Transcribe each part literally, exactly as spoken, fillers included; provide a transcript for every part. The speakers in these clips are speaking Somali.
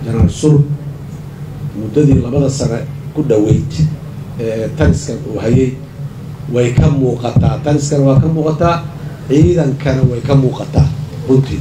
جنرال سور مددي لبدا سنة كل ويت تنسكن وهي ويكم مقطع تنسكن وكم مقطع عيدا كان ويكم مقطع runtii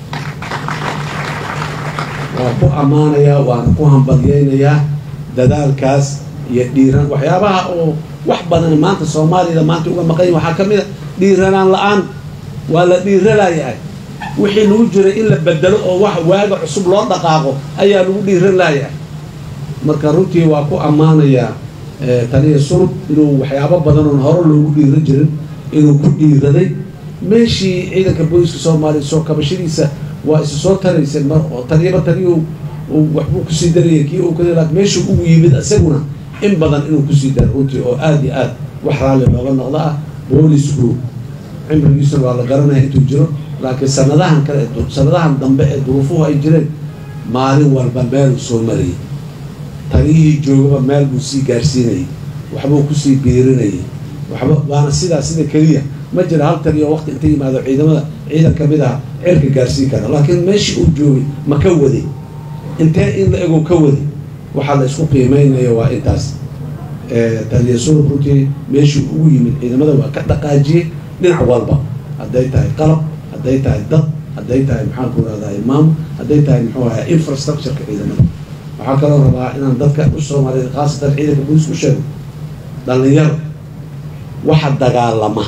waa ku amaanaya waan ku hambalyeynaya dadaalkaas iyo dhiiran waxyaabaha oo wax badan maanta Soomaaliya maanta uga maqan waxa kamid ah dhiiranaan la'aan waa la dhiiranayaa wixii lagu jiray in la bedelo oo wax waaga cusub loo dhaqaaqo ayaa lagu dhiiranayaa marka runtii waa ku amaanaya taliya surub inuu waxyaabo badan oo hore loogu dhiiran jirin inuu ku dhiiraday meeshii ciidanka booliska Soomaaliya soo kabashadiisa waa isu soo taraysan mar oo taliya taliyo waxbuu ku sii darayay kii uu ka leeyahay meeshii ugu yimid asaguna in badan inuu ku sii daro runtii oo aad iyo aad wax raali looga noqdo ah boolisku cimrigiisa waa la garanaya intuu jiro laakiin sanadahan kale sanadahan dambe ee duruufuhu ay jireen maalin walba meel soo mariyay taliyihii joogaba meel buu sii gaarsiinayay waxbuu ku sii biirinayay waxba waana sidaa sida kaliya ma jira hal taliyo waqti inta yimaado ciidamada ciidan kamid ah cirka gaarsiin kara laakiin meeshii uu joogay ma ka waday intee in la ego ka waday waxa la isku qiimeeynaya waa intaas ee taliya soo runtii meeshii ugu yimid ciidamada waa ka dhaqaajiyay dhinac walba haday tahay qalab haday tahay dad haday tahay maxaa ku raadayay imaam haday tahay muxuu ahaa infrastructure ka ciidamada waxa kale oo rabaa inaan dadka u Soomaaliyeed qaasatan ciidanka booliska u sheego dhalinyaro waxa dagaalama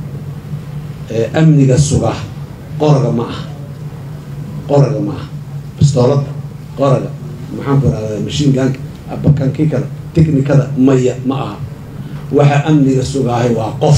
ee amniga suga qoraga ma ah qoraga ma ah pistoolada qoraga maxaan ku raadayay machine gun abakan kikala technicada maya ma aha waxa amniga sugahay waa qof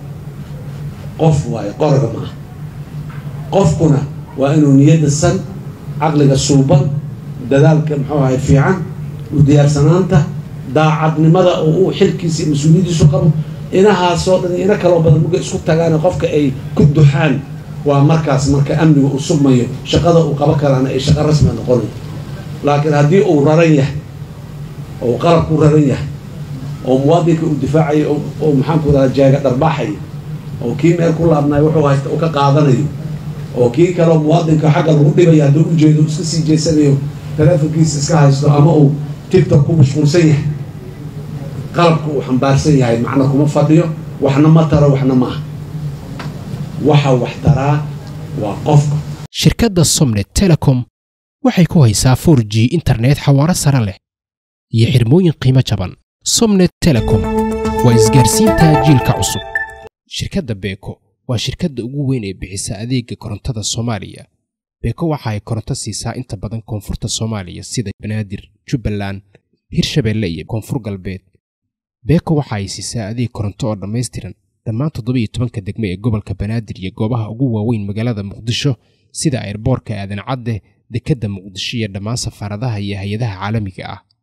qof waay qoraga ma ah qofkuna waa inuu niyada san aqliga suuban dadaalka muxuu ahay fiican u diyaarsanaanta daacadnimada oo uu xilkiisa mas'uuliyadiisu qabo inaha soo dhan ina kala badan muga isku tagaan qofka ay ku duxaan waa markaas marka amnigu uu sugmayo shaqada uu qaba karaan ay shaqo rasmi ah noqon laakiin hadii uu raran yahay oo qalab ku raran yahay oo muwaadinka uu difaacayo oo maxaan ku raraa jaaga darbaaxay oo kii meel ku laabnay wuxuu haysta oo ka qaadanayo oo kii kale muwaadinka xagga lagu dhibaya haduu u jeedo iska sii jeesanayo telefonkiisa iska haysto ama uu TikTok ku mashquulsan yahay qalabku uu xambaarsan yahay macna kuma fadhiyo waxna ma taro waxna ma waxa wax taraa waa qofka shirkadda Somnet Telecom waxay ku haysaa four G internet xawaare sare leh iyo xirmooyin qiimo jaban Somnet Telecom waa isgaarsiinta jiilka cusub shirkadda Beko waa shirkadda ugu weyn ee bixisa adeega korontada Soomaaliya Beko waxa ay koronto siisaa inta badan koonfurta Soomaaliya sida Banaadir Jubbaland Hirshabelle iyo Koonfur Galbeed Beko waxa ay siisaa adeeg koronto oo dhameystiran dhammaan toddoba iyo toban degmo ee gobolka Banaadir iyo goobaha ugu waaweyn magaalada Muqdisho sida airportka Aadan Cadde dekadda Muqdisho iyo dhammaan safaaradaha iyo hay'adaha caalamiga ah